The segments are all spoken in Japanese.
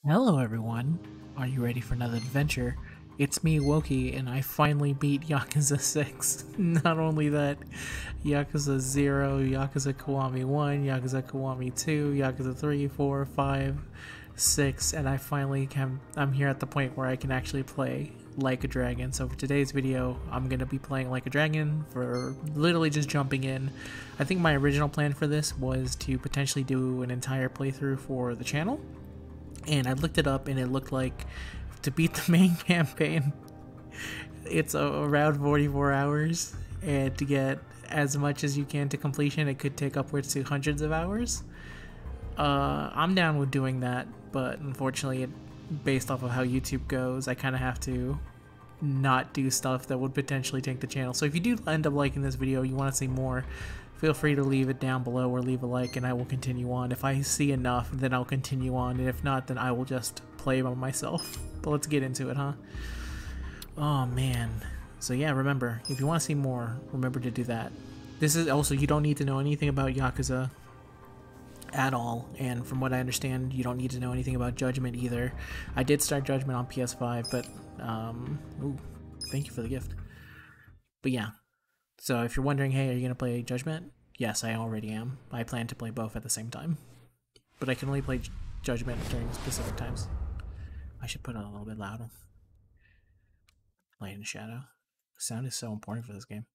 Hello everyone, are you ready for another adventure? It's me, Woki, and I finally beat Yakuza 6. Not only that, Yakuza 0, Yakuza Kiwami 1, Yakuza Kiwami 2, Yakuza 3, 4, 5, 6, and I'm here at the point where I can actually play Like a Dragon. So for today's video, I'm going to be playing Like a Dragon, for literally just jumping in. I think my original plan for this was to potentially do an entire playthrough for the channel. And I looked it up and it looked like to beat the main campaign it's around 44 hours, and to get as much as you can to completion it could take upwards to hundreds of hours. I'm down with doing that, but unfortunately based off of how YouTube goes, I kind of have to not do stuff that would potentially tank the channel. So if you do end up liking this video, you want to see more, feel free to leave it down below or leave a like and I will continue on. If I see enough, then I'll continue on, and if not, then I will just play by myself. But let's get into it, huh? Oh man. So yeah, remember, if you want to see more, remember to do that. This is also, you don't need to know anything about Yakuza at all, and from what I understand, you don't need to know anything about Judgment either. I did start Judgment on PS5, but ooh, thank you for the gift. But yeah, so if you're wondering, hey, are you gonna play Judgment? Yes, I already am. I plan to play both at the same time, but I can only play Judgment during specific times. I should put it a little bit louder. Light and shadow. Sound is so important for this game.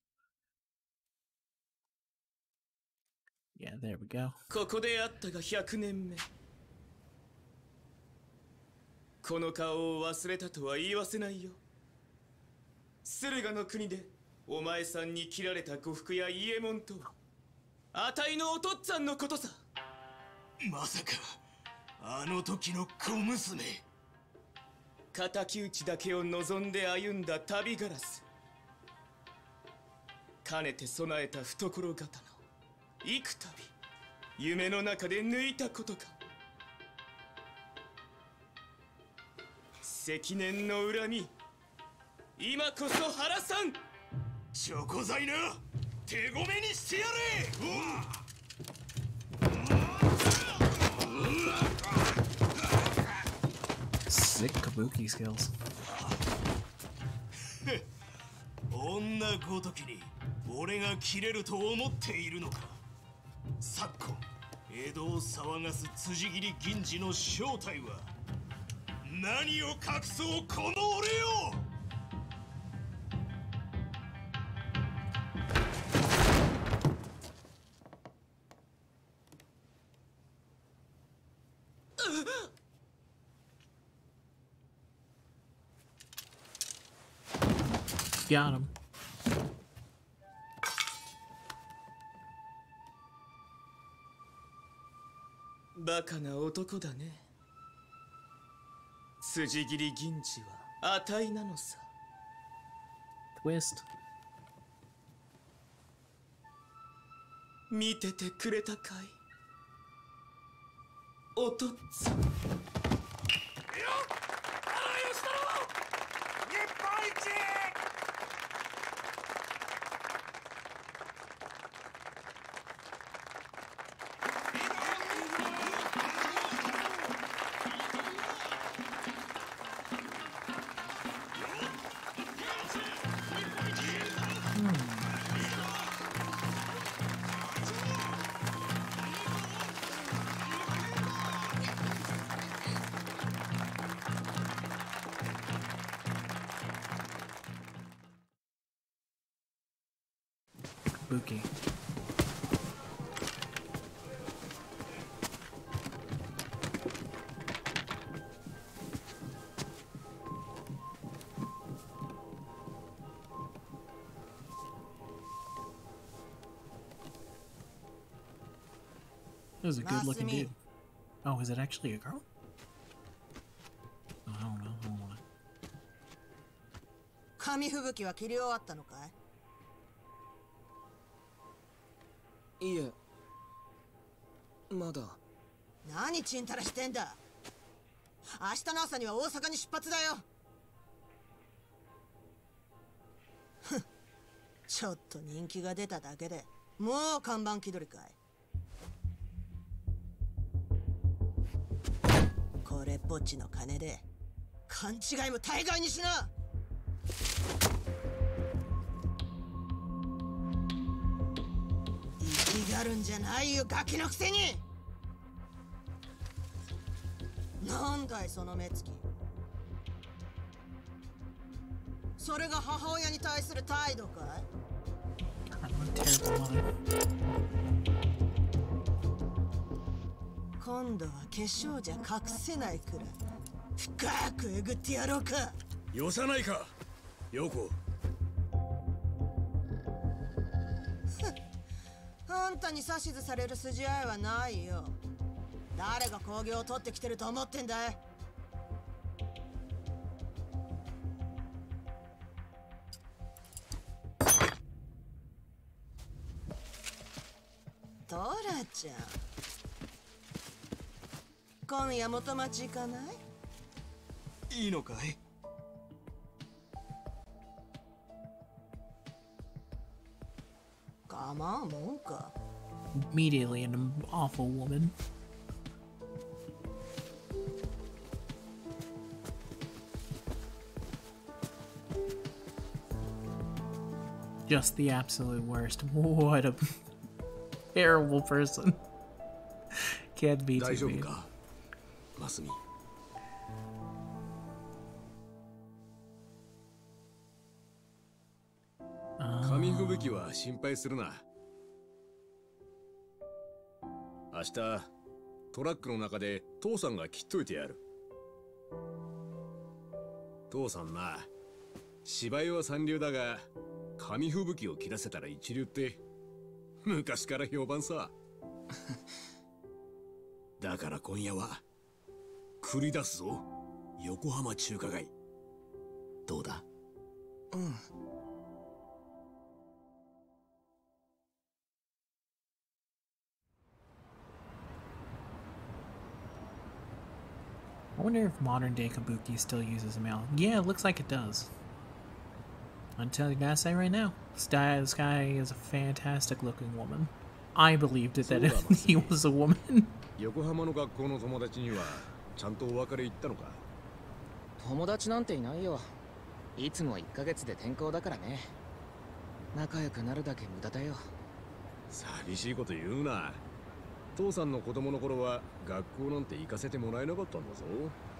Yeah, there we go. ここであったが100年目。この顔を忘れたとは言わせないよ。駿河の国でお前さんに切られた呉服や伊右衛門とは、あたいのお父っつぁんのことさ。 まさかあの時の小娘。 敵討ちだけを望んで歩んだ旅ガラス。かねて備えた懐刀。幾度夢の中で抜いたことか。積年の恨み、今こそ晴らさん。 チョコ材な、手ごめにしてやれ。 Sick kabuki skills. 女ごときに俺が切れると思っているのか。昨今江戸を騒がす辻斬り銀次の正体は何を隠そう、この俺よ。 Got him. バカな男だね。辻斬り銀次は値なのさ。 Twist. 見ててくれたかい、お父っつぁん。 Kabuki. That was a good looking dude. Oh, is it actually a girl? Oh, I don't know. I don't wanna... 紙吹雪は切り終わったのかい？ いえ、まだ。 何ちんたらしてんだ。明日の朝には大阪に出発だよ。ちょっと人気が出ただけでもう看板気取りかい。これっぼっちの金で勘違いも大概にしな。生きがるんじゃないよ、ガキのくせに。なんだいその目つき。それが母親に対する態度かい？ I'm a terrible mother. 今度は化粧じゃ隠せないくらい深くえぐってやろうか。 よさないか、ヨコ。 あんたに指図される筋合いはないよ。誰が興行を取ってきてると思ってんだい。トラちゃん、今夜元町行かない？ いいのかい？ 構わんもんか。 Immediately an awful woman. Just the absolute worst. What a terrible person. Can't be 大 too 丈夫 mean. か、マスミ。紙吹雪は心配するな。明日トラックの中で父さんが切っといてやる。父さんな、芝居は三流だが紙吹雪を切らせたら一流って昔から評判さ。だから今夜は繰り出すぞ、横浜中華街。どうだ？ うん。 I wonder if modern day Kabuki still uses a male. Yeah, it looks like it does. I'm telling you, gotta say right now, this guy is a fantastic looking woman. I believed it that he was a woman. 横浜の学校の友達にはちゃんとお別れ言ったのか？ 友達なんていないよ。いつも1ヶ月で転校だからね。仲良くなるだけ無駄だよ。 寂しいこと言うな。父さんの子供の頃は学校なんて行かせてもらえなかったんだぞ。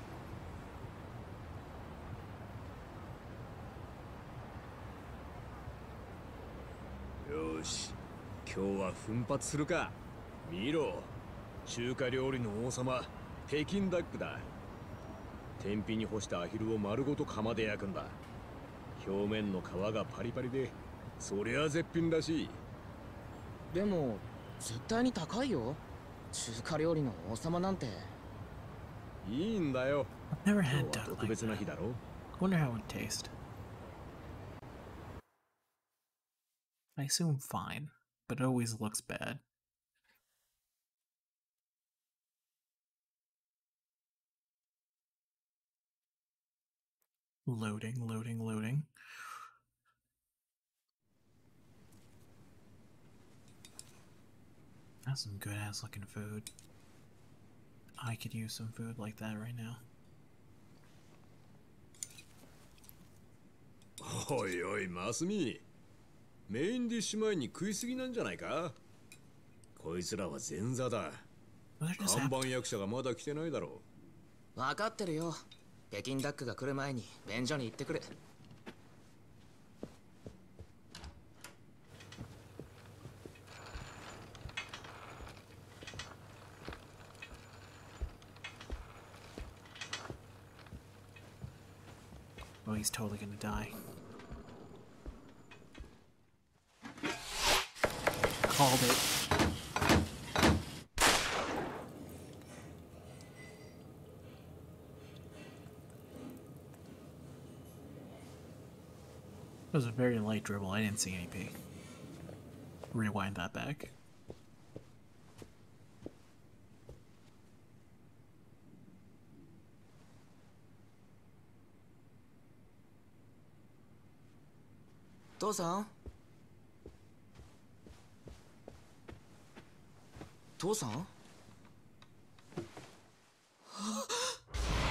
よし、今日は奮発するか。見ろ、中華料理の王様、北京ダックだ。天日に干したアヒルを丸ごと釜で焼くんだ。表面の皮がパリパリで、そりゃ絶品らしい。 でも絶対に高いよ。中華料理の王様なんて。 いいんだよ。 I've never 今 had 日は duck 特 like 別な that. 日だろ。 Wonder how it would taste. I assume fine, but it always looks bad. Loading, loading, loading. That's some good ass looking food. I could use some food like that right now. おいおい、マスミ。メインディッシュ前に食いすぎなんじゃないか？こいつらは前座だ。 What just 看 happened? 板役者がまだ来てないだろ分かってるよ。北京ダックが来る前に便所に行ってくる。 Oh, he's totally gonna die. Called it. It was a very light dribble. I didn't see any pee. Rewind that back. 父さん？父さん？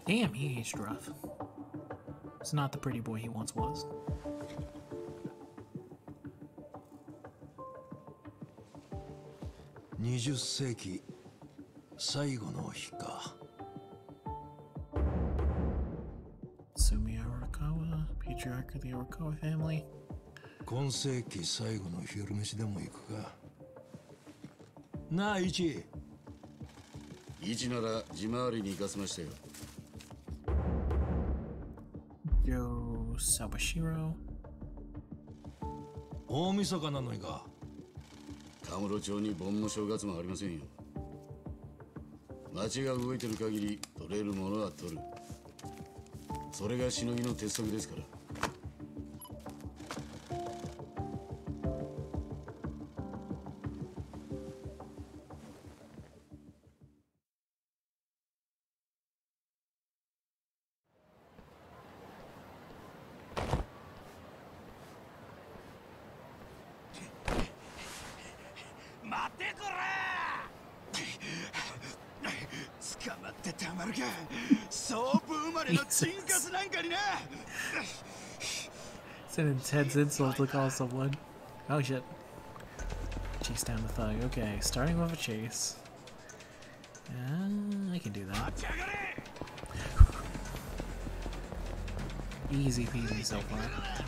Damn, he aged rough. He's not the pretty boy he once was. ...20世紀最後の日か。 Sumi Arakawa, patriarch of the Arakawa family. 今世紀最後の昼飯でも行くか。なあ、イチ。 イチなら地回りに行かせましたよ。 Yo Sawashiro. 大晦日なのにか。 カムロ町に盆も正月もありませんよ。町が動いてる限り取れるものは取る。それがしのぎの鉄則ですから。 待てこら捕まってたまるか。ソープ生まれのチンカスなんかにな。 It's an intense insult to call someone. Oh shit. Chase down the thug. Okay, starting with a chase. I can do that. Easy peasy so far.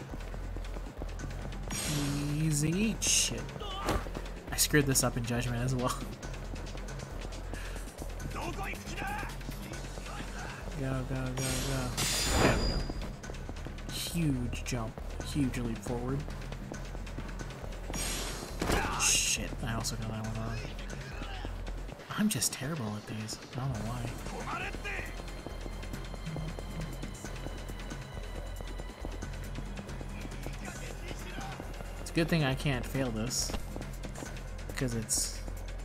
Easy. Shit. I screwed this up in Judgment as well. Go, go, go, go. There we go. Huge jump. Huge leap forward. Shit, I also got that one wrong. I'm just terrible at these. I don't know why. It's a good thing I can't fail this. Because it's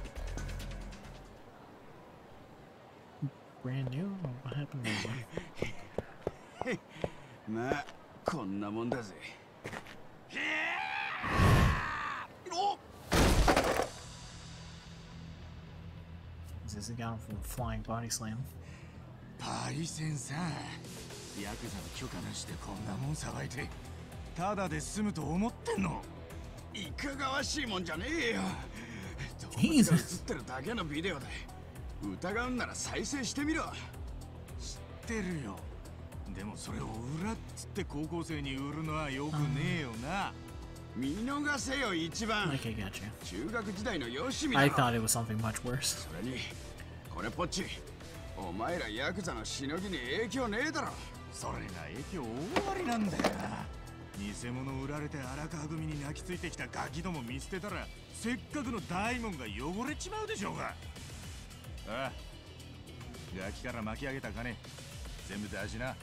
brand new? What happened there? まあこんなもんだぜ。 This is down from flying body slam. パイセンさん、ヤクザの許可なしでこんなもんさばいてただで済むと思ってんの？いかがわしいもんじゃねえよ。動物が映ってるだけのビデオで疑うんなら再生してみろ。知ってるよ。でもそれを裏っつって高校生に売るのはよくねえよな。見逃せよ一番。 Like I got you. 中学時代のよしみだろ。 I thought it was something much worse. それにこれっぽっちお前らヤクザのしのぎに影響ねえだろ。それが影響大ありなんだよな。偽物売られて荒川組に泣きついてきたガキども見捨てたらせっかくの大門が汚れちまうでしょうが。ああ、ガキから巻き上げた金全部出しな。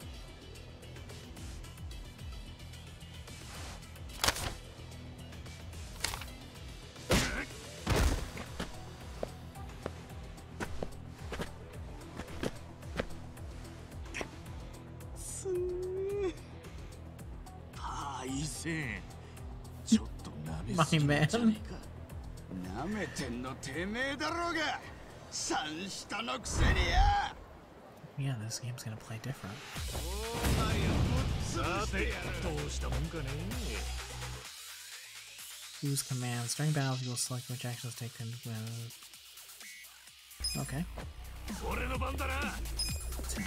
ちょっと舐めすぎなんじゃねえか。舐めてんのてめえだろうが。三下のくせにや。 Yeah, this game's gonna play different. さてどうしたもんかね。 Use commands. During battle, you'll select which actions take in. Okay. 俺の番だな。 Attack.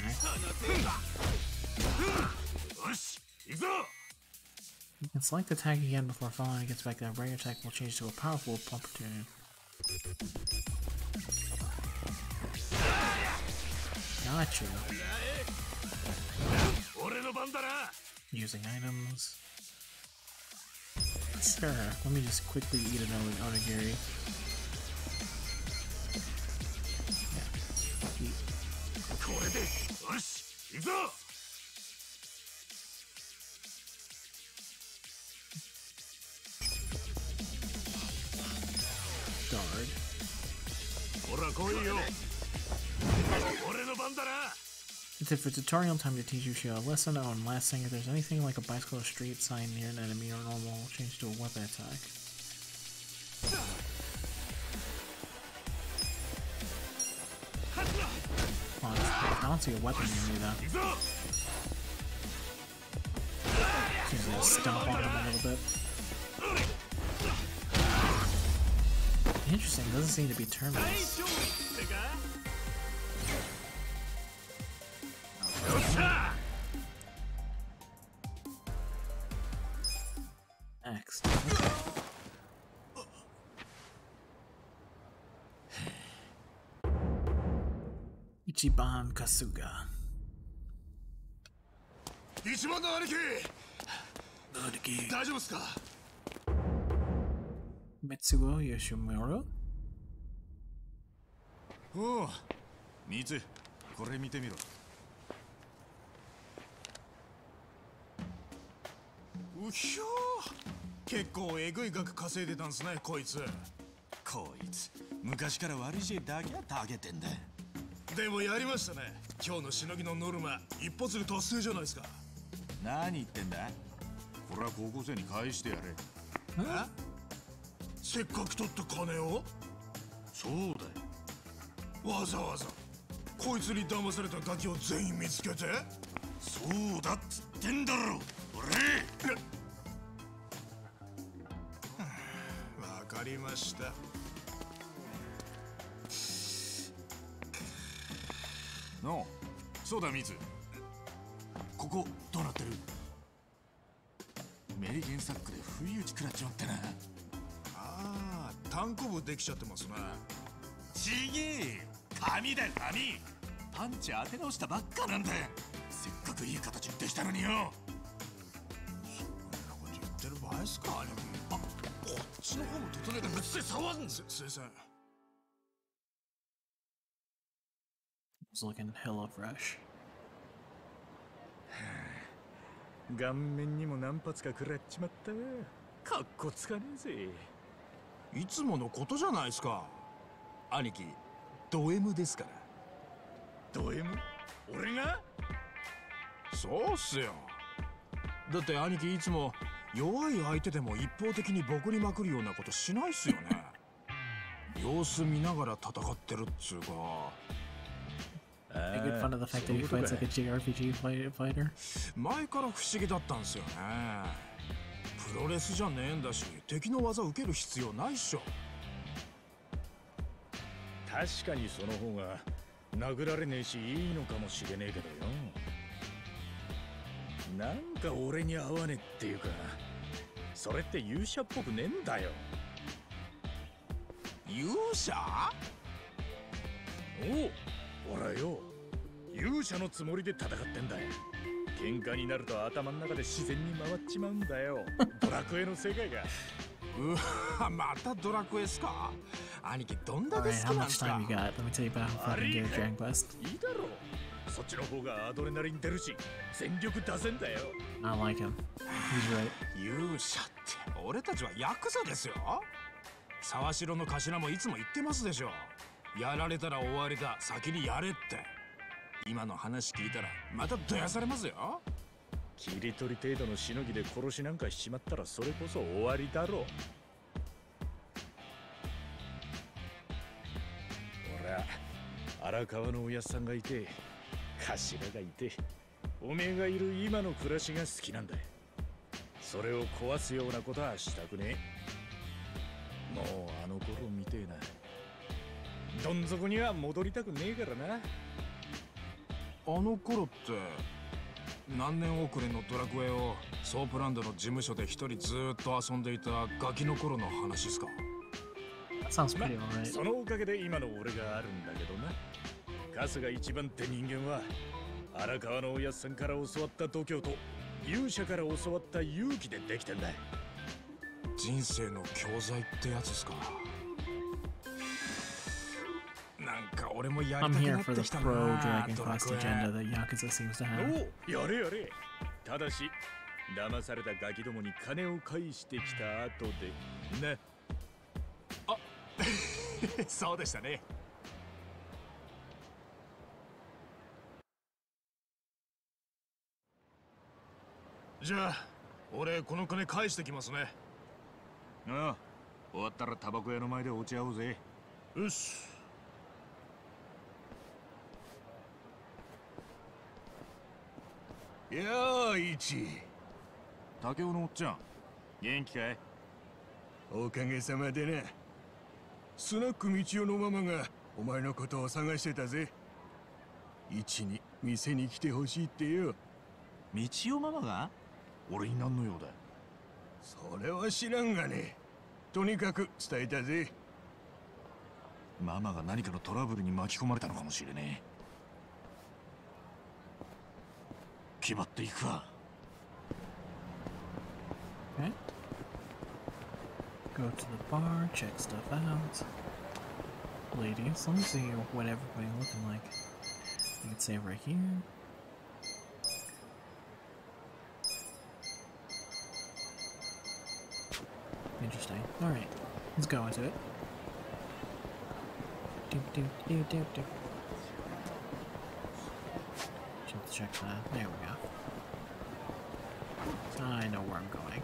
よし、行くぞ。 You can select attack again before falling against back. That regular attack will change to a powerful opportunity. Gotcha. Using items. Sure. Let me just quickly eat an onigiri. Yeah. Eat. Guard. It's it for tutorial time to teach you a lesson. Oh, and last thing, if there's anything like a bicycle or street sign near an enemy or normal, change to a weapon attack. Launch don't see a weapon near me though. Seems like stomp on him a little bit. Interesting, doesn't seem to be terminals. Next. Okay. Ichiban Kasuga. 一番の兄貴、大丈夫ですか？ Mitsuo Yoshimura? おう、ミツ、これ見てみろ。うひょー、結構えぐい額稼いでたんすね、こいつ。こいつ、昔から悪い知恵だけはたげてんだ。でもやりましたね。今日のしのぎのノルマ、一発で達成じゃないですか。何言ってんだ？これは高校生に返してやれ。え？せっかく取った金を？そうだよ。わざわざこいつに騙されたガキを全員見つけて？そうだっつってんだろ。俺。わかりました。の、そうだミツ。ここどうなってる？メリケンサックで不意打ち食らっちまってな。ああ、単行部できちゃってますね。ちげえ、紙だよ紙。パンチ当て直したばっかなんだよ。せっかくいい形できたのによ。そんなこと言ってる場合っすか？あ、こっちの方も整えてぶっつけ騒ぐんです。先生。 It's looking hella fresh. 顔面にも何発か食らっちまった。かっこつかねえぜ。いつものことじゃないですか。兄貴、ド M ですから。ド M？ 俺が？そうっすよ。だって兄貴いつも弱い相手でも一方的にボコりまくるようなことしないっすよね。様子見ながら戦ってるっつうか。 I get fun of the fact that he fights like a JRPG fighter. 前から不思議だったんですよね。プロレスじゃねえんだし、敵の技を受ける必要ないっしょ。確かにその方が殴られねえしいいのかもしれねえけどよ。なんか俺に合わねえっていうか、それって勇者っぽくねえんだよ。勇者？おう、俺よ、勇者のつもりで戦ってんだよ。喧嘩になると頭の中で自然に回っちまうんだよ。ドラクエの世界が。うわ、またドラクエっすか？兄貴どんだけ Alright, 好 how きなん much すか？ time you got? Let me tell you about how fucking good Dragon Quest. いいだろ。そっちの方がアドレナリン出るし、全力出せんだよ。 I like him. He's right. 勇者って俺たちはヤクザですよ。沢城の頭もいつも言ってますでしょ。やられたら終わりだ、先にやれって。今の話聞いたらまたどやされますよ。切り取り程度のしのぎで殺しなんかしちまったらそれこそ終わりだろう。俺は荒川のおやっさんがいて、頭がいて、おめえがいる今の暮らしが好きなんだよ。それを壊すようなことはしたくねえ。もうあの頃みてえな。どん底には戻りたくねえからな。あの頃って何年遅れのドラクエをソープランドの事務所で一人ずーっと遊んでいたガキの頃の話っすか？ That sounds pretty alright. そのおかげで今の俺があるんだけどな。春日一番って人間は荒川のおやっさんから教わった度胸と勇者から教わった勇気でできてんだ。人生の教材ってやつっすか？なんか俺もやりた I'm く here なっ for て the きた pro な。 Dragon ドラ Quest クエ。 agenda that Yakuza seems to have. おう、やれやれ。ただし騙されたガキどもに金を返してきた後でな。あそうでしたね。じゃあ俺この金返してきますね。ああ、終わったらタバコ屋の前でお茶をぜ。よし。 やあ、イチ。 竹雄のおっちゃん、元気かい？ おかげさまでな。スナック道夫のママがお前のことを探してたぜ。イチに店に来てほしいってよ。 道夫ママが？俺に何の用だ？ それは知らんがね。とにかく伝えたぜ。 ママが何かのトラブルに巻き込まれたのかもしれねえ。決まっていくか。 Okay. Go to the bar, check stuff out. Ladies, let me see what everybody's looking like. You can save right here. Interesting. Alright, let's go into it. Check that. There we go. I know where I'm going.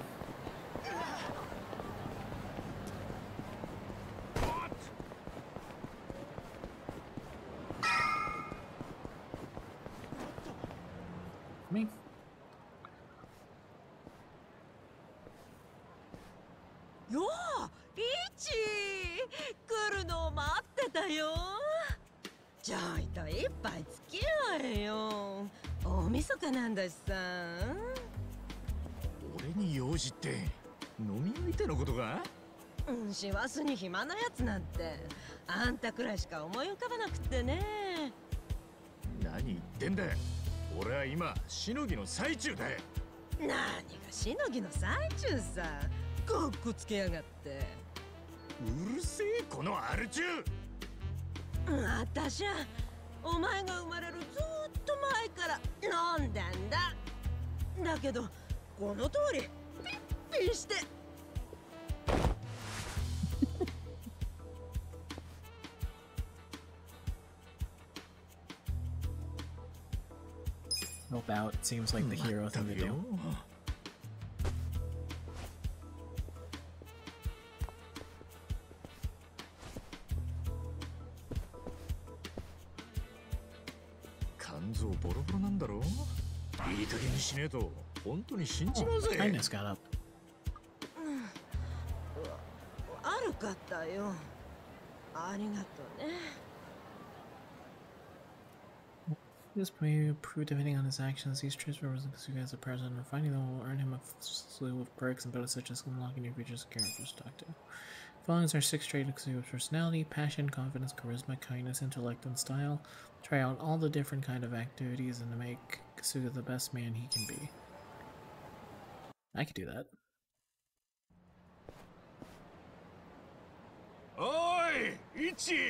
Me? Yo, Ichi! 来るの待ってたよ。ちょいと一杯付き合えよ。大晦日なんだしさ。 俺に用事って飲み相手のことか？ 師走に暇なやつなんてあんたくらいしか思い浮かばなくってね。 何言ってんだ。俺は今しのぎの最中だ。 何がしのぎの最中さ。かっこつけやがって。 うるせえこのアル中。 あたしゃお前が生まれるずーっと前から飲んだんだ。だけどこの通りピッピして。 Help out seems like the hero thing to do. いい加減にしねえと本当に死んじまうぜ。 Kindness got up. 悪かったよ。ありがとうね。 This may prove depending on his actions. These traits represent you as a person, and finding them will earn him a slew of perks and benefits such as unlocking new features and characters to talk to. Following are 6 traits of personality: passion, confidence, charisma, kindness, intellect, and style. Try out all the different kind of activities and to make Kasuga the best man he can be. I could do that. おい、イチ。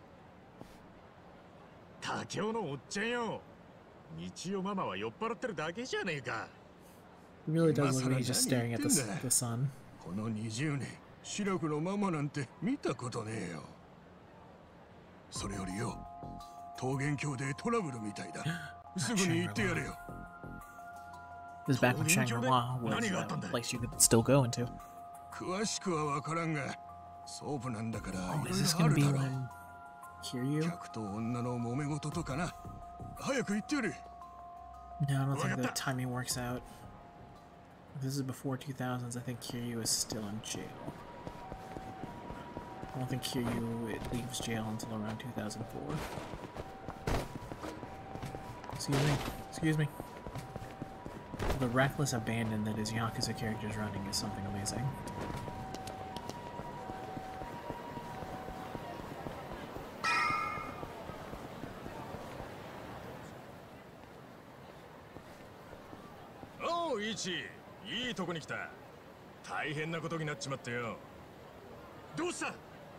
竹雄のおっちゃんよ。日曜ママは酔っ払ってるだけじゃねえか。 He really does look like he's just staring at the sun. この20年、白くのママなんて見たことねえよ。それよりよ、桃源郷でトラブルみたいだ。すぐに行ってやれよ。 This is back when Shangri-La was a place you could still go into. 詳しくはわからんが、ソープなんだから。 Oh, is this gonna be when Kiryu? 客と女の揉め事とかな。早く行ってやれ。 No, I don't think the timing works out. If this is before 2000s, I think Kiryu is still in jail. I don't think Kiryu leaves jail until around 2004. Excuse me. The reckless abandon that his Yakuza character is running is something amazing. Oh, Ichi, いいとこに来た。大変なことになっちまってよ。どうした？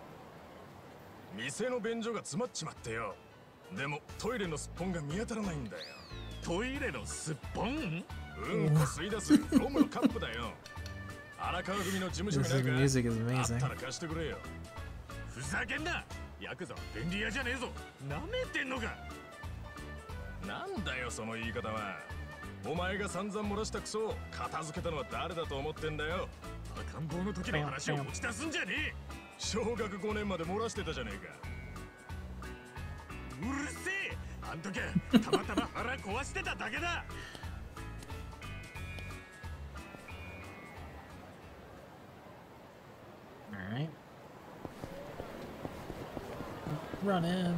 店の便所が詰まっちまってよ。でもトイレのすっぽんが見当たらないんだよ。トイレのすっぽん？うんこ吸い出すゴムのカップだよ。荒川組の事務所になんかあったら貸してくれよ。ふざけんな。ヤクザは便利屋じゃねえぞ。なめてんのか。なんだよその言い方は。お前が散々漏らしたクソを片付けたのは誰だと思ってんだよ。赤ん坊の時の話を持ち出すんじゃねえ。小学5年まで漏らしてたじゃねえか。うるせえ。あん時はたまたま腹壊してただけだ。 running.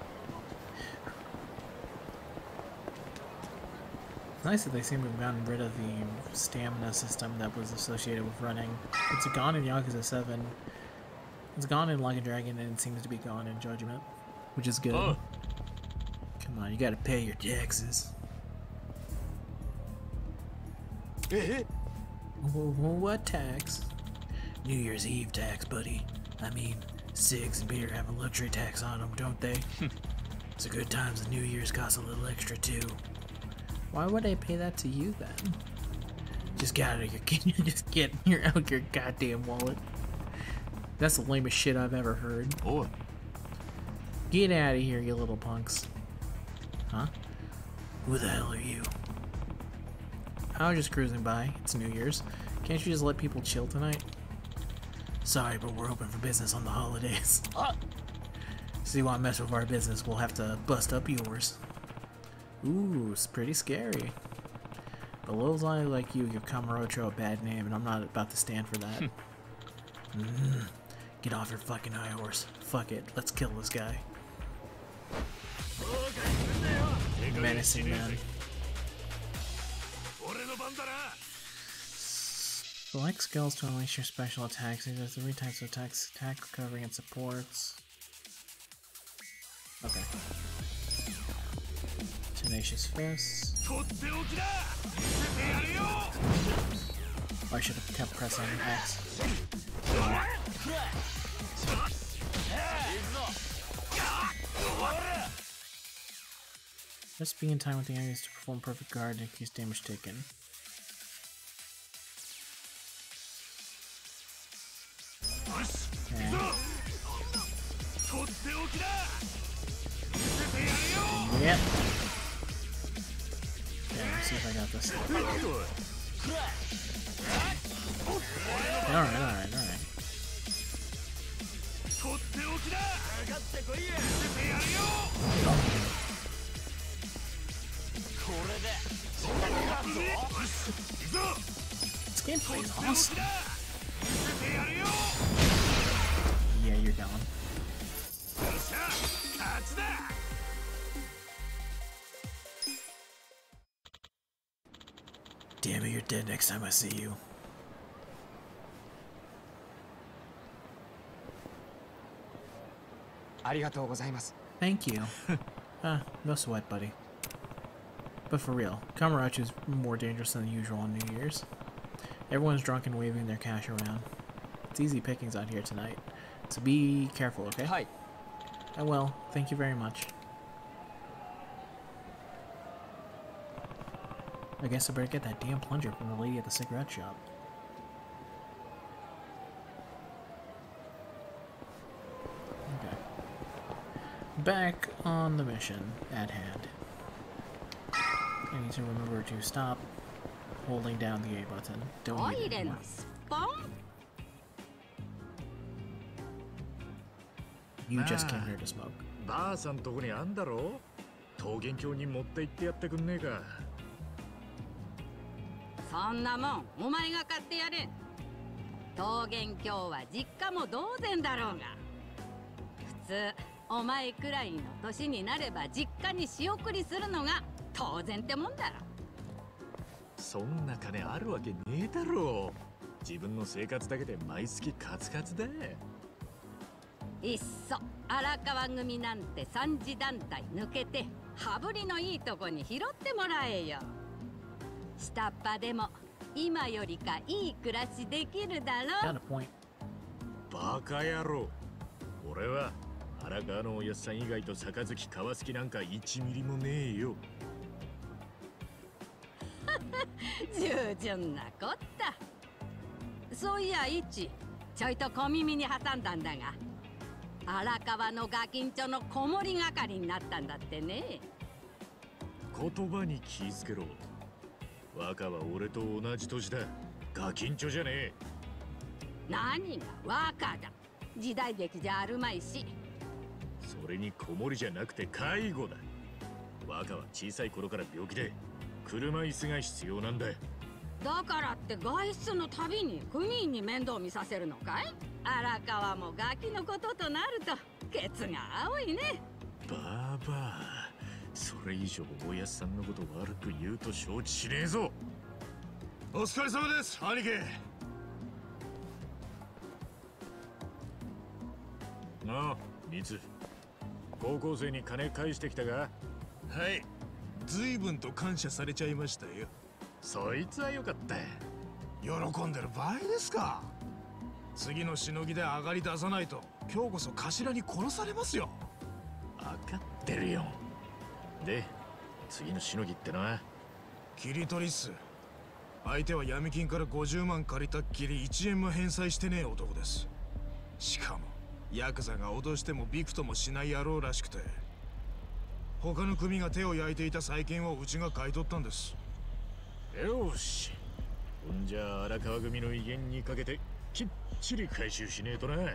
It's nice that they seem to have gotten rid of the stamina system that was associated with running. It's gone in Yakuza 7. It's gone in Like a Dragon, and it seems to be gone in Judgment, which is good. Oh. Come on, you gotta pay your taxes. What tax? New Year's Eve tax, buddy. I mean, cigs and beer have a luxury tax on them, don't they? It's a good time. The New Year's costs a little extra too. Why would I pay that to you then? Just get out of your out your goddamn wallet. That's the lamest shit I've ever heard. Oh. Get out of here, you little punks. Huh? Who the hell are you? I was just cruising by. It's New Year's. Can't you just let people chill tonight? Sorry, but we're open for business on the holidays. So you want to mess with our business, we'll have to bust up yours. Ooh, it's pretty scary. But little Zai like you give Kamurocho a bad name, and I'm not about to stand for that. Get off your fucking high horse. Fuck it, let's kill this guy. Menacing man. Select skills to unleash your special attacks. These are 3 types of attacks: attack, recovery, and supports. Okay. Tenacious Fist. I should have kept pressing X. Just be in time with the enemies to perform perfect guard and increase damage taken. Okay. Yep. Okay, let's see if I got this. Alright. This gameplay is awesome. Yeah, you're gone. Damn it, you're dead next time I see you. Thank you. No sweat, buddy. But for real, Kamurocho is more dangerous than usual on New Year's. Everyone's drunk and waving their cash around. It's easy pickings out here tonight, so be careful, okay? Hi. Well, thank you very much. I guess I better get that damn plunger from the lady at the cigarette shop. Okay. Back on the mission at hand. I need to remember to stop holding down the A button. Don't need it anymore. You just came here to smoke. ばあさんとこにあんだろ桃源郷に持って行ってやってくんねえかそんなもんお前が買ってやれ桃源郷は実家も同然だろうが普通お前くらいの年になれば実家に仕送りするのが当然ってもんだろそんな金あるわけねえだろ自分の生活だけで毎月カツカツだいっそ荒川組なんて三次団体抜けて羽振りのいいとこに拾ってもらえよ下っ端でも今よりかいい暮らしできるだろバカ野郎俺は荒川のおやっさん以外と杯交わす気なんか1ミリもねえよ従順なこったそういやイチちょいと小耳に挟んだんだが荒川のガキンチョの子守係になったんだってね言葉に気づけろ若は俺と同じ年だガキンチョじゃねえ何が若だ時代劇じゃあるまいしそれに子守じゃなくて介護だ若は小さい頃から病気で車椅子が必要なんだだからって外出のたびに組員に面倒見させるのかい荒川もガキのこととなるとケツが青いね。 バーバー、それ以上おやっさんのこと悪く言うと承知しねえぞ。 お疲れ様です、兄貴。 なあ、ミツ。高校生に金返してきたが？ はい、随分と感謝されちゃいましたよ。 そいつはよかった。 喜んでる場合ですか。次のしのぎで上がり出さないと今日こそ頭に殺されますよ。 分かってるよ。で、次のしのぎってのは？ 切り取りっす。相手は闇金から50万借りたっきり1円も返済してねえ男です。しかもヤクザが脅してもびくともしない野郎らしくて、他の組が手を焼いていた債権をうちが買い取ったんです。 よし、ほんじゃ荒川組の威厳にかけてきっちり回収しねえとな。はい、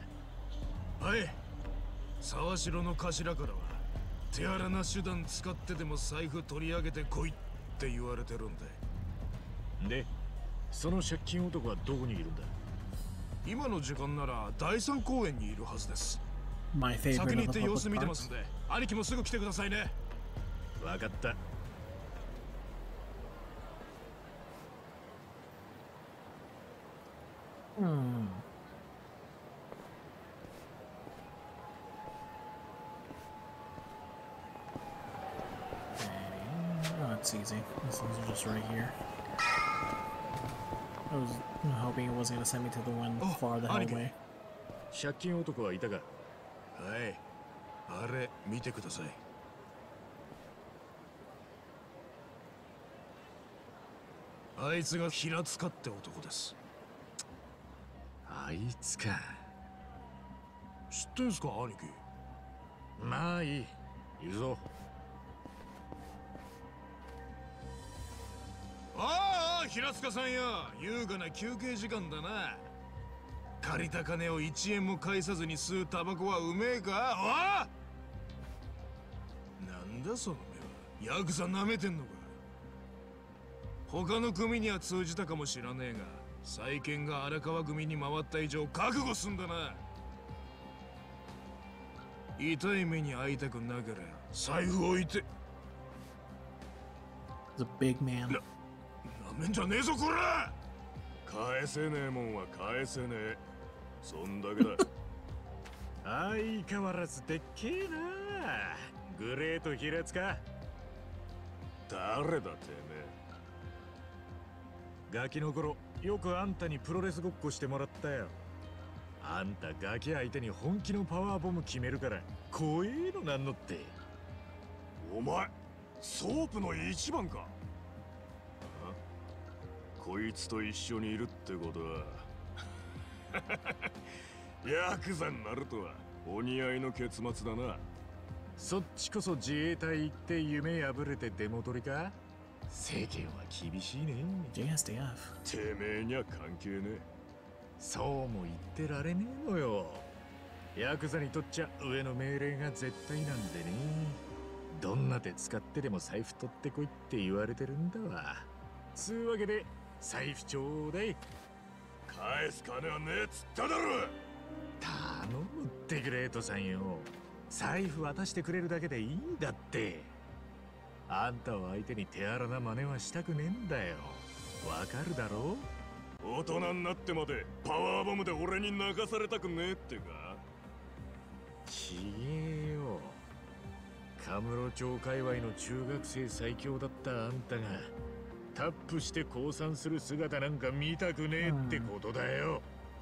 沢城の頭からは手荒な手段使ってでも財布取り上げてこいって言われてるんで。で、その借金男はどこにいるんだ？ 今の時間なら第三公園にいるはずです。 My favorite 先に行 of って the 様子 public 見てますん parks. で、兄貴もすぐ来てくださいね。 わかった。 Oh, it's easy. These ones are just right here. I was hoping it wasn't gonna send me to the one far the hell away. 借金男はいたか？ はい、あれ見てください。あいつが平塚って男です。 あいつか。 知ってんすか、兄貴？ まあいい、行くぞ。 ああ、平塚さんや、優雅な休憩時間だな。借りた金を1円も返さずに吸うタバコはうめえか？おあ！なんだその目は。ヤクザ舐めてんのか？他の組には通じたかもしらねえが、債権が荒川組に回った以上覚悟すんだな。痛い目に遭いたくなければ財布置いて。 The big man. なめんじゃねえぞこら！ 返せねえもんは返せねえ。そんだけだ。相変わらずでっけえな。グレート平塚。誰だてめえ。ガキの頃よくあんたにプロレスごっこしてもらったよ。あんたガキ相手に本気のパワーボム決めるから怖えのなんのって。 お前ソープの一番か？ こいつと一緒にいるってことはヤクザになるとはお似合いの結末だな。 そっちこそ自衛隊行って夢破れて出戻りか？世間は厳しいね。 JSDF。 てめえには関係ねえ。 そうも言ってられねえのよ。ヤクザにとっちゃ上の命令が絶対なんでね。どんな手使ってでも財布取ってこいって言われてるんだわ。つうわけで財布ちょうだい。 返す金はねえっつっただろ。 頼むってグレートさんよ。財布渡してくれるだけでいいんだって。あんたを相手に手荒な真似はしたくねえんだよ。わかるだろ？ 大人になってまでパワーボムで俺に泣かされたくねえってか？ ちげえよ。カムロ町界隈の中学生最強だったあんたがタップして降参する姿なんか見たくねえってことだよ。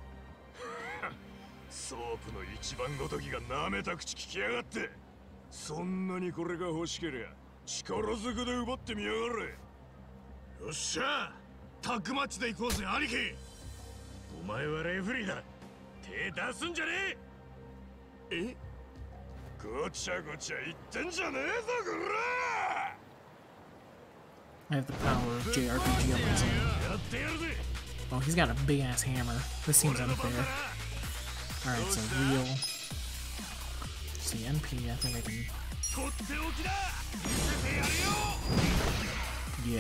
ソープの一番ごときが舐めた口聞きやがって。そんなにこれが欲しけりゃ力ずくで奪ってみやがれ。よっしゃ、タッグマッチで行こうぜ兄貴。 お前はレフリーだ。手出すんじゃねえ。 え？ごちゃごちゃ言ってんじゃねえぞこら！ I have the power of JRPG on my team. Oh, he's got a big ass hammer. This seems unfair. Alright, so real. CNP, I think I can. Yeah.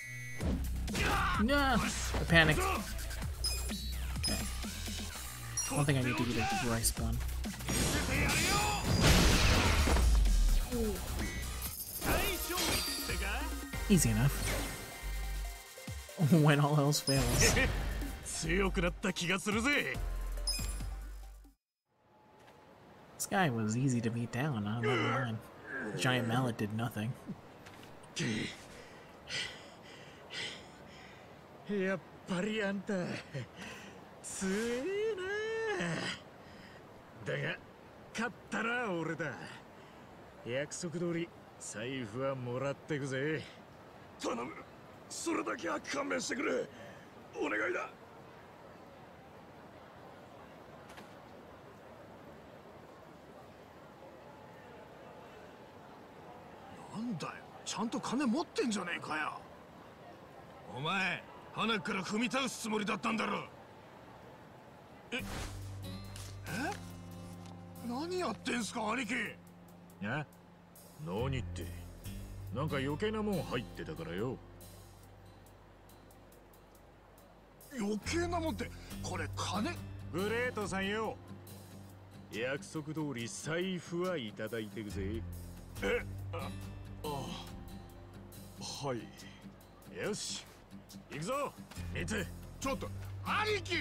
Okay. No! I panicked. Okay. don't think I need to get a rice bun. Easy enough. When all else fails. 強くなった気がするぜ。 This guy was easy to beat down on level 9. Giant mallet did nothing. やっぱりあんた強えな。だが勝ったら俺だ。約束通り財布はもらってくぜ。頼む。それだけは勘弁してくれ。お願いだ。なんだよ、ちゃんと金持ってんじゃねえかよ。お前、鼻から踏み倒すつもりだったんだろ。え？何やってんすか、兄貴。え？何って、なんか余計なもん入ってたからよ。余計なもんって、これ金？グレートさんよ。約束通り財布はいただいてくぜ。はい。よし、行くぞ。見て。ちょっと、兄貴。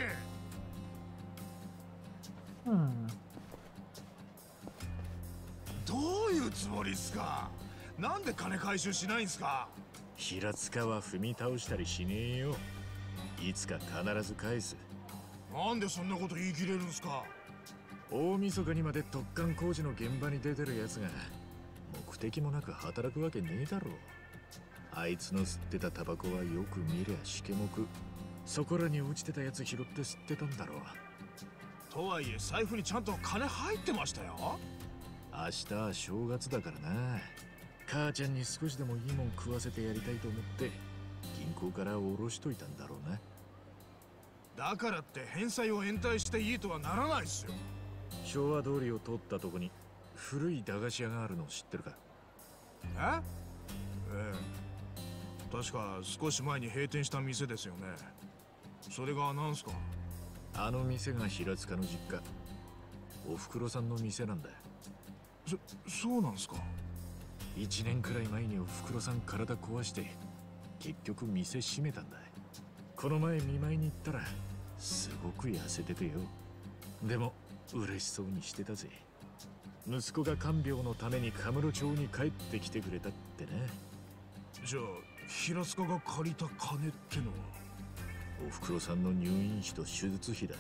どういうつもりっすか。なんで金回収しないんすか。平塚は踏み倒したりしねえよ。いつか必ず返す。なんでそんなこと言い切れるんすか。大晦日にまで突貫工事の現場に出てるやつが目的もなく働くわけねえだろう。あいつの吸ってたタバコはよく見りゃしけもく。そこらに落ちてたやつ拾って吸ってたんだろう。とはいえ財布にちゃんと金入ってましたよ。明日は正月だからな。母ちゃんに少しでもいいもん食わせてやりたいと思って銀行から下ろしといたんだろうな。だからって返済を延滞していいとはならないっすよ。昭和通りを通ったとこに古い駄菓子屋があるの知ってるか。ええ、確か少し前に閉店した店ですよね。それが何すか。あの店が平塚の実家、おふくろさんの店なんだ。そうなんすか。1年くらい前におふくろさん体壊して結局店閉めたんだ。この前見舞いに行ったらすごく痩せててよ。でも嬉しそうにしてたぜ。息子が看病のためにカムロ町に帰ってきてくれたってね。じゃあ平塚が借りた金ってのは。おふくろさんの入院費と手術費だ。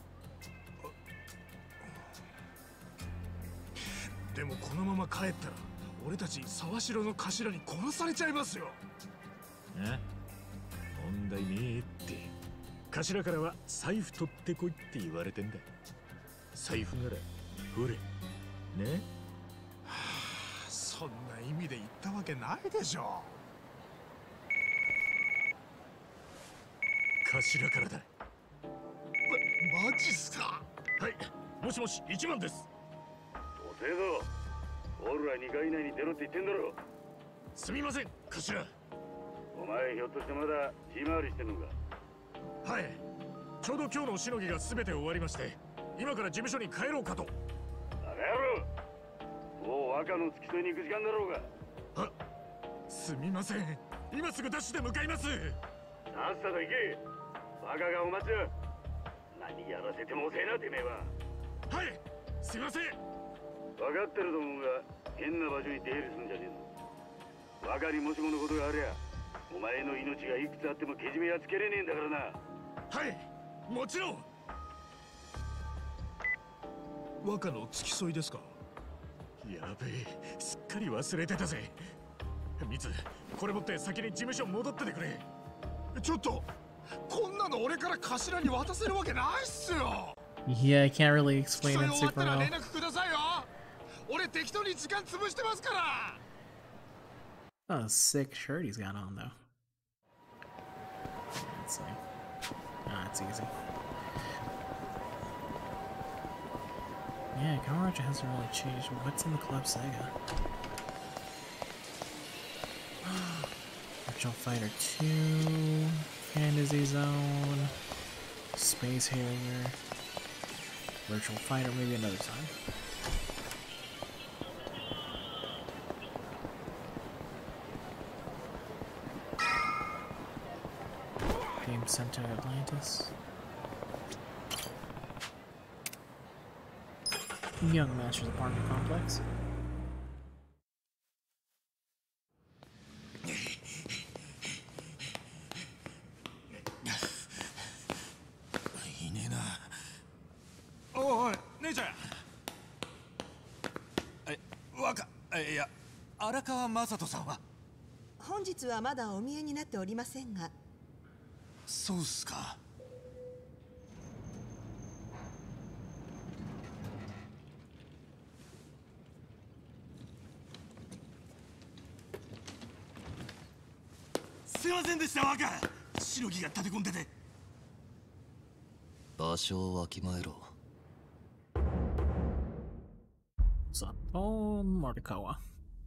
でもこのまま帰ったら俺たち沢城の頭に殺されちゃいますよ。え？問題ねえって。頭からは財布取ってこいって言われてんだ。財布ならほれね。はあ、そんな意味で言ったわけないでしょ。頭からだ。マジっすか。はい、もしもし、1番です。 遅えぞ。オールは2回以内に出ろって言ってんだろ。 すみません、頭。 お前ひょっとしてまだ血回りしてんのか。 はい、ちょうど今日のしのぎが全て終わりまして、今から事務所に帰ろうかと。 バカ野郎、もう若の付き添いに行く時間だろうが。 あ、すみません、今すぐダッシュで向かいます。 さっさと行け。バカがお待ちだ。何やらせても遅えなてめえは。 はい、すいません。 分かってると思うが変な場所に出入りするんじゃねえぞ。若にもしものことがありゃお前の命がいくつあってもけじめはつけれねえんだからな。 はい、もちろん。 若の付き添いですか。 やべえ、すっかり忘れてたぜ。ミツ、これ持って先に事務所戻っててくれ。 ちょっとこんなの俺から頭に渡せるわけないっすよ。 Yeah, I can't really explain it 終わっ super たら well. 連絡くださいよ。俺適当に時間潰してますから。 Oh, sick shirt he's got on though. Let's see. Ah, it's easy. Yeah, Kamurocho hasn't really changed. What's in the Club Sega? Virtual Fighter 2, Fantasy Zone, Space Harrier. Virtual fighter, maybe another time. Game Center Atlantis. Young Masters Apartment Complex. おい、姉ちゃん。いや、荒川雅人さんは。 本日はまだお見えになっておりませんが。 そうっすか。すいませんでした、若。白木が立て込んでて。 場所をわきまえろ。 Sato Morikawa.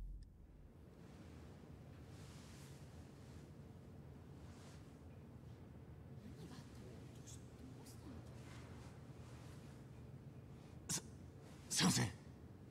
すいません。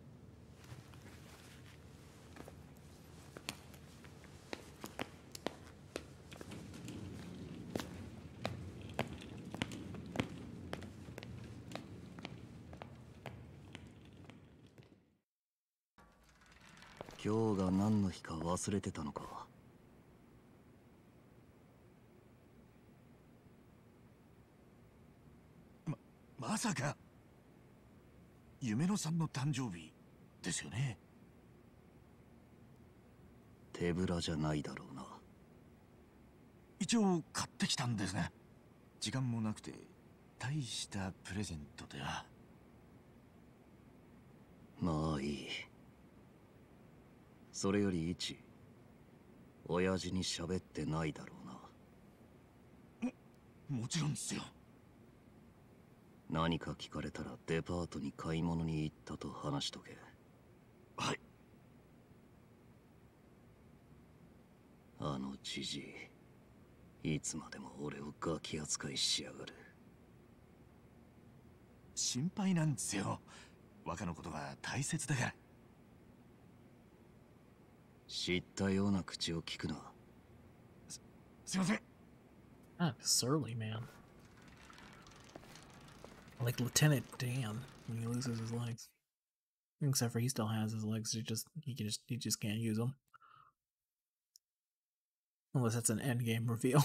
今日が何の日か忘れてたのか。 まさか夢野さんの誕生日ですよね。 手ぶらじゃないだろうな。 一応買ってきたんですが、時間もなくて大したプレゼントでは。 まあいい。それより一、親父に喋ってないだろうな。 もちろんですよ。 何か聞かれたらデパートに買い物に行ったと話しとけ。 はい。 あのじじい、いつまでも俺をガキ扱いしやがる。 心配なんですよ。若のことが大切だから。 知ったような口を聞くな。 すいません。 Ah, surly man. Like Lieutenant Dan when he loses his legs. Except for he still has his legs. He just can't use them. Unless that's an endgame reveal.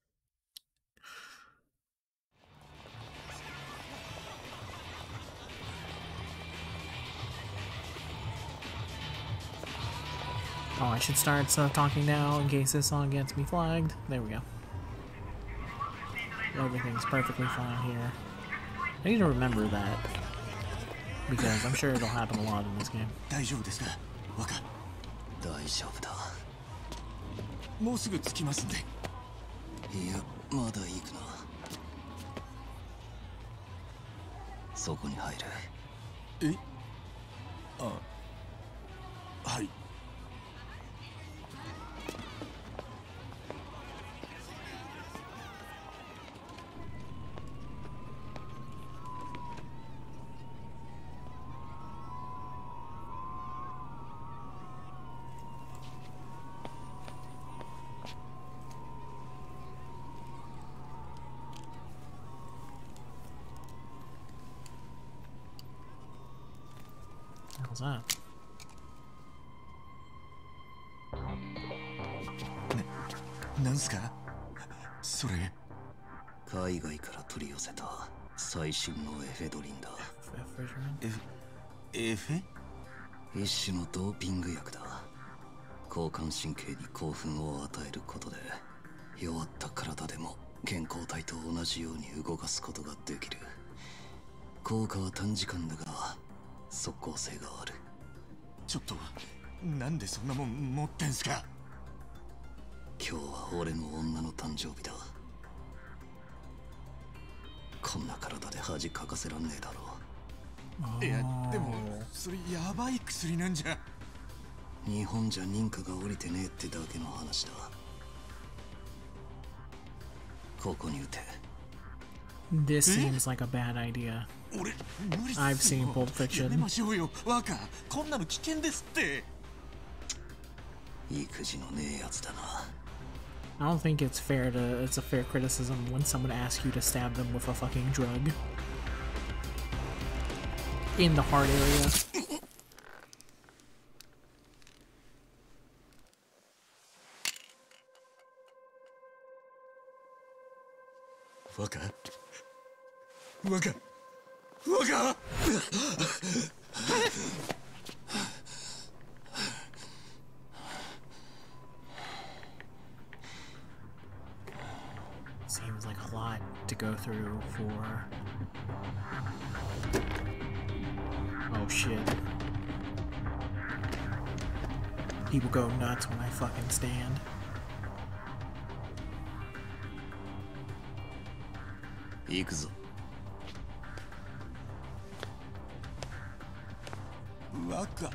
Oh, I should start talking now in case this song gets me flagged. There we go. Everything's perfectly fine here. I need to remember that. Because I'm sure it'll happen a lot in this game. 大丈夫ですか、若。 大丈夫だ。 もうすぐ着きますんで。 いや、まだ行くな。そこに入る。 え？あ、はい。 How's that? なんすかそれ。 海外から取り寄せた最新のエフェドリンだ。 エフェ？ 一種のドーピング薬だ。交感神経に興奮を与えることで弱った体でも健康体と同じように動かすことができる。効果は短時間だが即効性がある。 ちょっとなんでそんなもん持ってんすか。 今日は俺の女の誕生日だ。こんな体で恥かかせらんねえだろう。いやでもそれやばい薬なんじゃ。 日本じゃ認可が下りてねえってだけの話だ。ここに打て。 This seems like a bad idea. I've seen Pulp Fiction. ましょうよ、若。こんなの危険ですって。 育児のねえやつだな。 I don't think it's a fair criticism when someone asks you to stab them with a fucking drug. In the heart area. 若。若。若。 Seems like a lot to go through for... Oh shit. People go nuts when I fucking stand. Ikuzo. 若。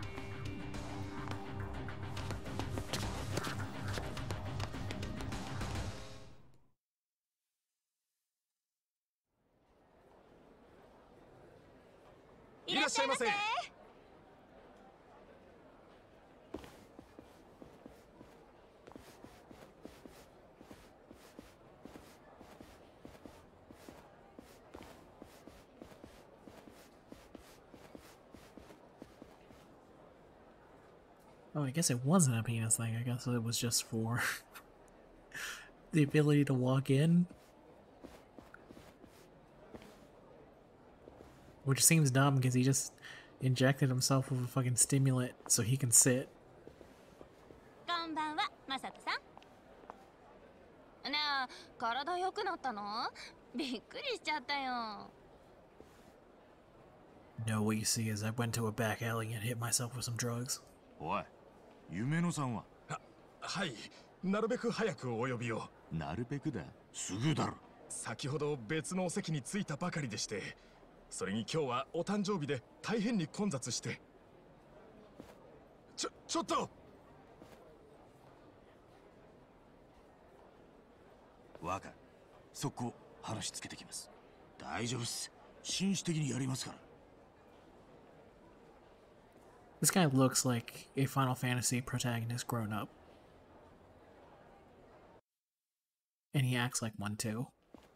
いらっしゃいませ。 Oh, I guess it wasn't a penis thing. I guess it was just for the ability to walk in. Which seems dumb because he just injected himself with a fucking stimulant so he can sit. こんばんは、マサトさん。ねえ、体良くなったの？びっくりしちゃったよ。 No, what you see is I went to a back alley and hit myself with some drugs. おい、夢野さんは？ はい、なるべく早くお呼びを。 なるべくだ。すぐだろ。 先ほど別のお席に着いたばかりでして、それに今日はお誕生日で大変に混雑して。ちょっと。 若、速攻話つけてきます。大丈夫っす。紳士的にやりますから。 This guy looks like a Final Fantasy protagonist grown up. And he acts like one too.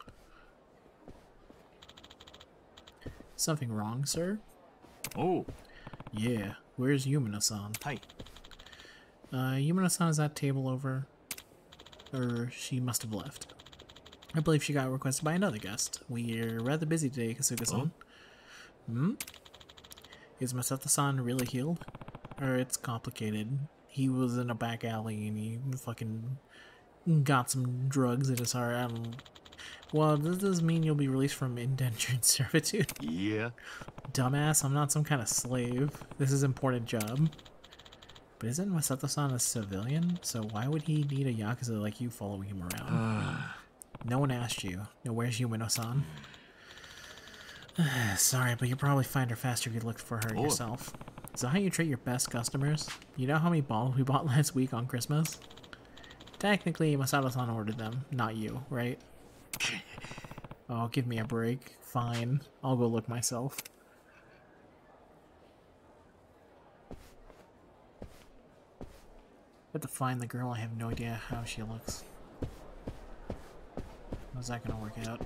Something wrong, sir? Oh. Yeah, where's Yumino-san? Hi. Yumino-san is at table over. Or she must have left. I believe she got requested by another guest. We're rather busy today, Kasuga-san. Oh? Hmm? Is Masato-san really healed? Or it's complicated. He was in a back alley and he fucking got some drugs in his heart. I don't... Well, this does mean you'll be released from indentured servitude. Yeah. Dumbass, I'm not some kind of slave. This is an important job. But isn't Masato-san a civilian? So why would he need a Yakuza like you following him around? No one asked you. Now where's Yumino-san? Sorry, but you'll probably find her faster if you look for her yourself. Is that how you treat your best customers? You know how many bottles we bought last week on Christmas? Technically, Masato-san ordered them, not you, right? Oh, give me a break. Fine. I'll go look myself. I have to find the girl. I have no idea how she looks. How's that gonna work out?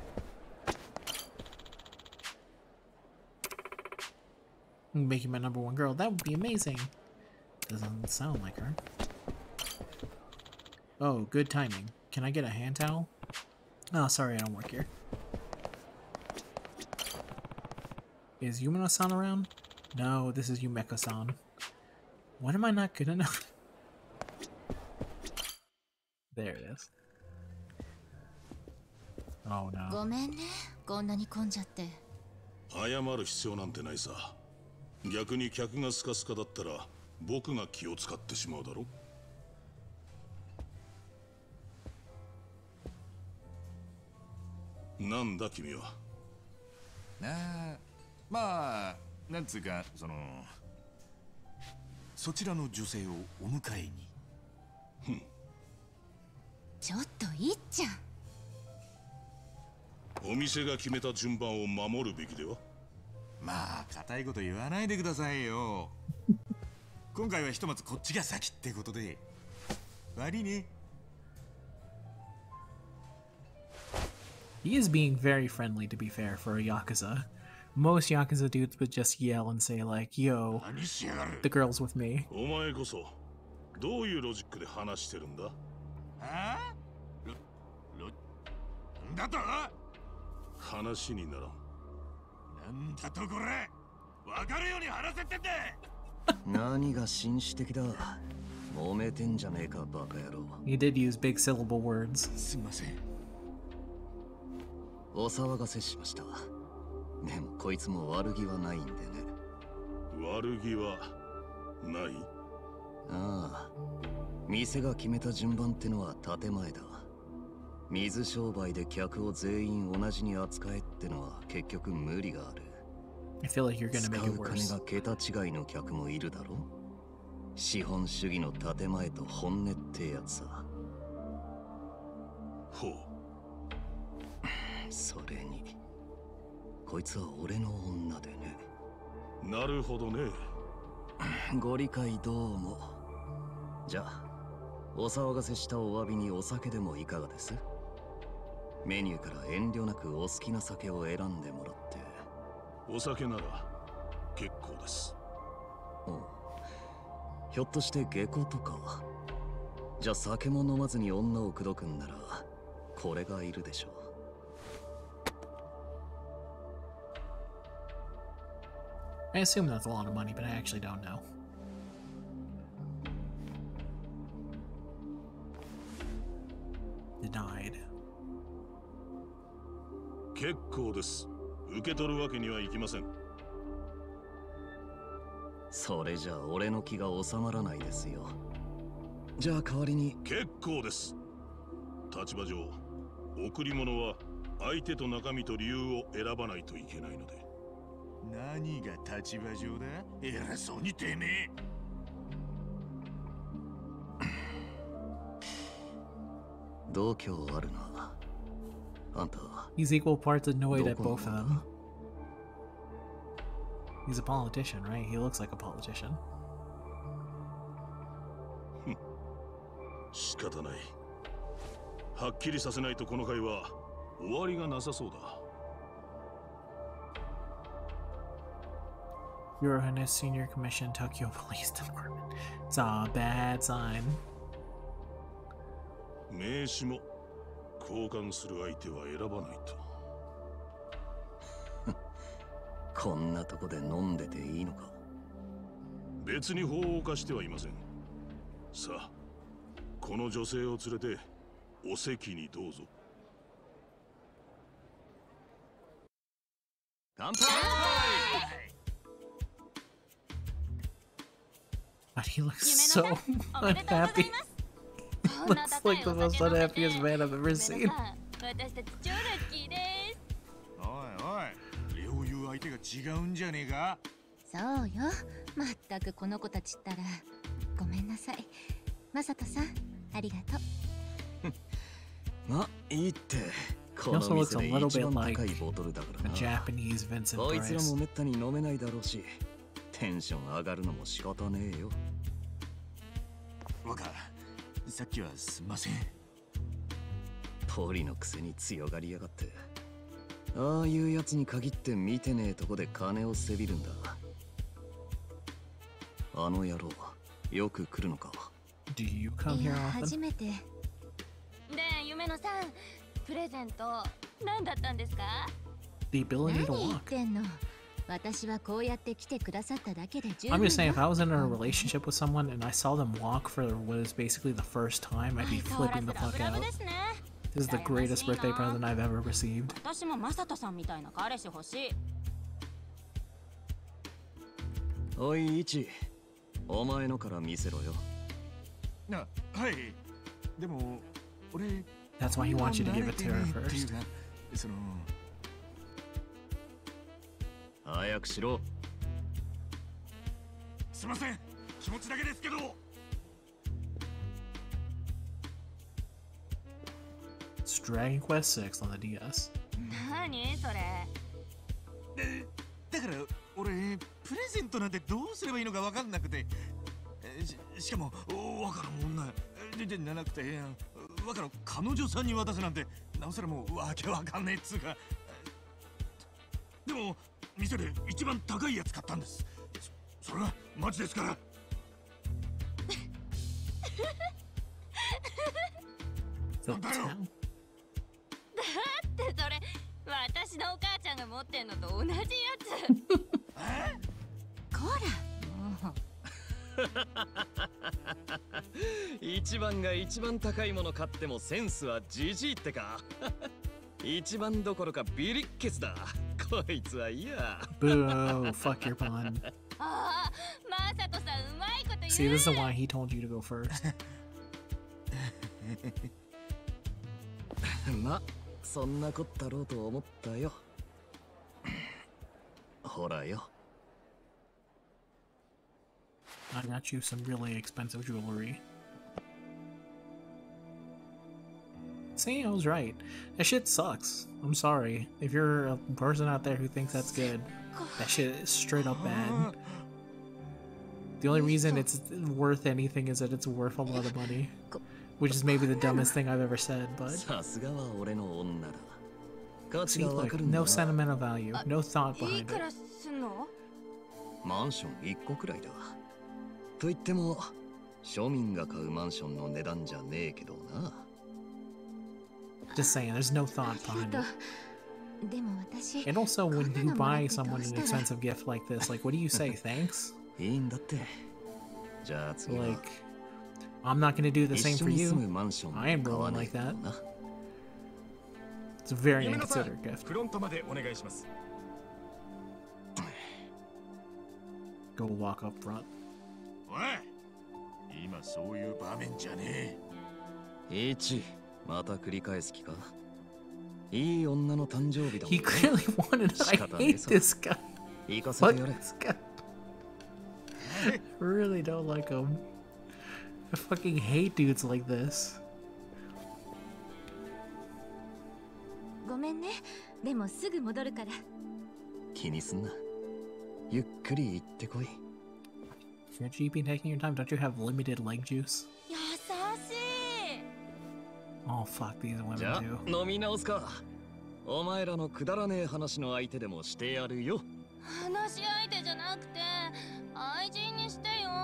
Making my #1 girl. That would be amazing. Doesn't sound like her. Oh, good timing. Can I get a hand towel? Oh, sorry, I don't work here. Is Yumino-san around? No, this is Yumeko-san. What am I not good enough? There it is. Oh no. ごめんね、こんなに混んじゃって。 謝る必要なんてないさ。逆に客がスカスカだったら僕が気を使ってしまうだろ。なんだ君は。 まあ、なんつうか、そちらの女性をお迎えに。 ちょっといっちゃん。 お店が決めた順番を守るべきでは。 まあ固いこと言わないでくださいよ。今回はひとまずこっちが先ってことで。悪いね。 He is being very friendly, to be fair, for a Yakuza. Most Yakuza dudes would just yell and say like, yo, the girl's with me. お前こそどういうロジックで話してるんだ？ ああ？なんだと？ 話にならん。 なんだとこれ？わかるように話せってんだ。 何が紳士的だ。揉めてんじゃねえかバカ野郎。 He did use big syllable words. すみません。 お騒がせしました。でもこいつも悪気はないんでね。 悪気はない？ ああ、店が決めた順番ってのは建前だ。水商売で客を全員同じに扱えってのは結局無理がある。 I feel like you're gonna make it 使う金 worse. が桁違いの客もいるだろ。資本主義の建前と本音ってやつさ。 ほう。 それにこいつは俺の女でね。 なるほどね。 ご理解どうも。じゃあお騒がせしたお詫びにお酒でもいかがです？メニューから遠慮なくお好きな酒を選んでもらって。 お酒なら結構です。 おう、ひょっとして下戸とか？じゃあ酒も飲まずに女を口説くんならこれがいるでしょう。 I assume that's a lot of money, but I actually don't know. Denied. 結構です。受け取るわけにはいきません。 それじゃあ俺の気が収まらないですよ。じゃあ代わりに。 結構です。立場上、贈り物は相手と中身と理由を選ばないといけないので。 何が立場上だ？偉そうにてめえ。 度胸あるな。あんた。 He's equal parts annoyed at both of them. He's a politician, right? He looks like a politician. 仕方ない。はっきりさせないとこの会は終わりがなさそうだ。 Eurohane Senior Commission, Tokyo Police Department. It's a bad sign. 名刺も交換する相手は選ばないと。 こんなとこで飲んでていいのか？ 別に法を犯してはいません。さあ、この女性を連れてお席にどうぞ。 乾杯 ！But he looks so unhappy. Looks like the most unhappiest man I've ever seen. 私たち超ラッキーです。 おいおい、レオいう相手が違うんじゃねえか？ そうよ。まったくこの子たちったら。ごめんなさい。マサトさん、ありがとう。 ま、いいって。 He also looks a little bit like a Japanese Vincent こいつら Price. もめったに飲めないだろうし、テンション上がるのも仕方ねえよ。 若、さっきはすんません。 ポリのくせに強がりやがって。ああいうやつに限って見てねえとこで金をせびるんだ。あの野郎、よく来るのか？ Do you come here often? 初めて。 で、夢野さん、プレゼント何だったんですか？ The ability to 何言っ walk. てんの？私はこうやって来てくださっただけで十 I'm 分 just saying, if よ。 I was in a relationship with someone and I saw them walk for what is basically the first time, I'd be flipping the fuck out. This is the greatest birthday present I've ever received. 私もマサトさんみたいな彼氏欲しい。 おい、イチ。お前のから見せろよ。 はい。でも、俺。 That's why he wants you to give it to her first. その。 早くしろ。 すいません。気持ちだけですけど。 It's Dragon Quest VI on the DS. な何それ。 だから俺プレゼントなんてどうすればいいのか分かんなくて、しかも若の女じゃなくて若の彼女さんに渡すなんてなおさらもうわけわかんねえっつうか。でも店で一番高いやつ買ったんです。それはマジですから。 だってそれ私のお母ちゃんが持ってんのと同じやつ。 こら一番が一番高いもの買ってもセンスはじじいってか。一番どころかビリッケツだこいつはいや。 Boo, fuck your pun. ああ、マサトさんうまいこと言う。 See, this is why he told you to go first. ま、そんなこったろうと思ったよ。ほらよ。 I got you some really expensive jewelry. See, I was right. That shit sucks. I'm sorry. If you're a person out there who thinks that's good, that shit is straight up bad. The only reason it's worth anything is that it's worth a lot of money. Which is maybe the dumbest thing I've ever said, but... See, look, no sentimental value, no thought behind it. マンション1個くらいだ。と言っても、庶民が買うマンションの値段じゃねえけどな。 Just saying, there's no thought behind it. でも私 And also, when you buy someone an expensive gift like this, like, what do you say? Thanks? いいんだって。じゃあ次は。 Like, I'm not gonna do the same for you. I am rolling like that. It's a very inconsiderate gift. フロントまでお願いします。 Go walk up front. おい、今そういう場面じゃねえ。一、また繰り返す気か。いい女の誕生日だもん。 He clearly wanted. I hate this guy. Fuck this guy. I really don't like him. I fucking hate dudes like this. ごめんね。でもすぐ戻るから。 気にすんな。ゆっくり行ってこい。 Shouldn't you be taking your time? Don't you have limited leg juice? 優しい。 Oh fuck, these women じゃあ do. 飲み直すか。お前らのくだらねえ話の相手でもしてやるよ。 話し相手じゃなくて愛人にしてよ。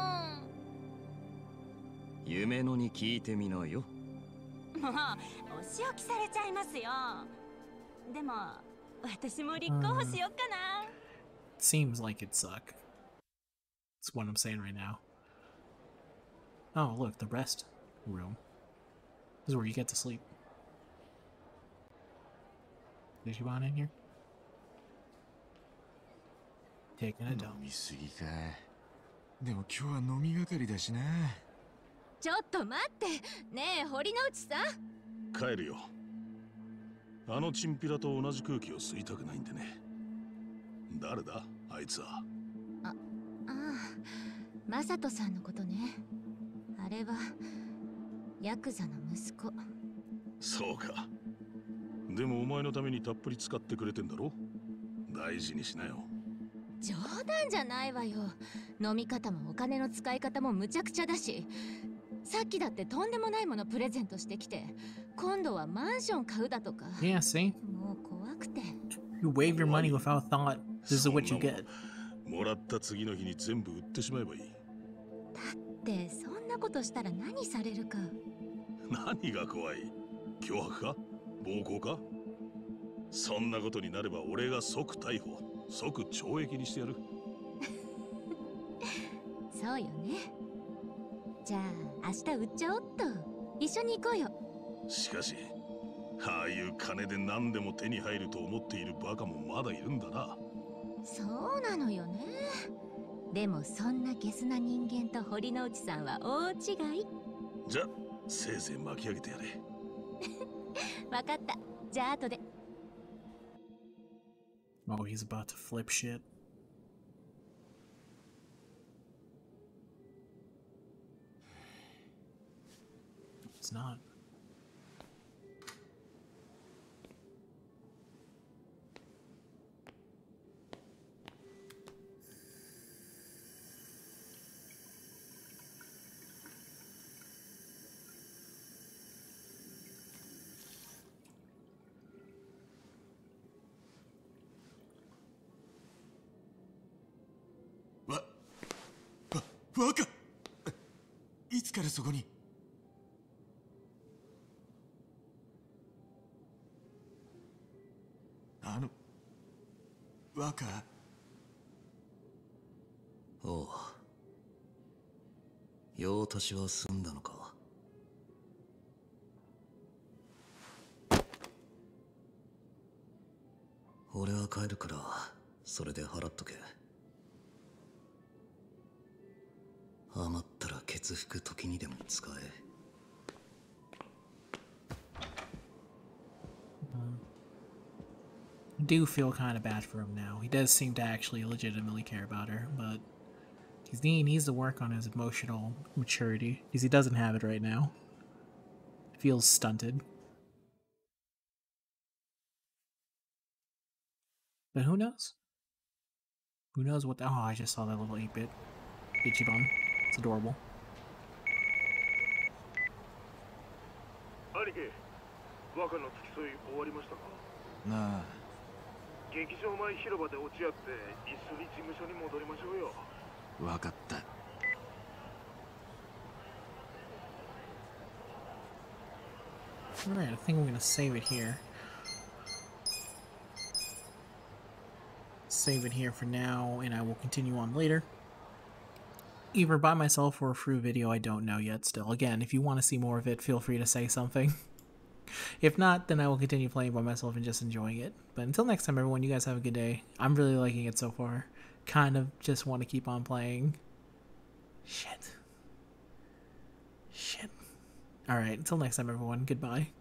夢のに聞いてみなよ。 もうお仕置きされちゃいますよ。でも私も立候補しよっかな。 Seems like it'd suck. That's what I'm saying right now. Oh, look, the rest room. This is where you get to sleep. Is you on in here? Taking a dump. 飲みすぎか。でも今日は飲みがかりだしな。 ちょっと待って。ねえ、堀之内さん。 帰るよ。あのチンピラと同じ空気を吸いたくないんでね。誰だあいつは。 ああ、マサトさんのことね。あれはヤクザの息子。 そうか。でもお前のためにたっぷり使ってくれてんだろ。大事にしなよ。 冗談じゃないわよ。飲み方もお金の使い方もむちゃくちゃだし、さっきだってとんでもないものプレゼントしてきて、今度はマンション買うだとか。 Yeah, see? もう怖くて。 You wave your money without thought. This is what you get. もらった次の日に全部売ってしまえばいい。 だってそんなことしたら何されるか。 何が怖い？脅迫か？暴行か？そんなことになれば俺が即逮捕、即懲役にしてやる。 そうよね。じゃあ明日売っちゃおっと。一緒に行こうよ。 しかし、ああいう金で何でも手に入ると思っているバカもまだいるんだな。 そうなのよね。でもそんなゲスな人間と堀之内さんは大違い。 じゃ、せいぜい巻き上げてやれ。 わかった。じゃあ後で。 Oh, he's about to flip shit. It's not. バカ。いつからそこに。若。 おう。用足しは済んだのか。俺は帰るからそれで払っとけ。余ったらケツ拭く時にでも使え。 Do feel kind of bad for him now. He does seem to actually legitimately care about her, but he needs to work on his emotional maturity because he doesn't have it right now. Feels stunted. But who knows? Who knows what the— oh, I just saw that little 8-bit Ichiban. It's adorable. 兄貴、若の付き添い終わりましたか？ なあ。 劇場前広場で落ち合って一緒に事務所に戻りましょうよ。 わかった。 Alright, I think I'm gonna save it here. Save it here for now, and I will continue on later. Either by myself or through video, I don't know yet still. Again, if you want to see more of it, feel free to say something. If not, then I will continue playing by myself and just enjoying it. But until next time, everyone, you guys have a good day. I'm really liking it so far. Kind of just want to keep on playing. Shit. Alright, until next time, everyone. Goodbye.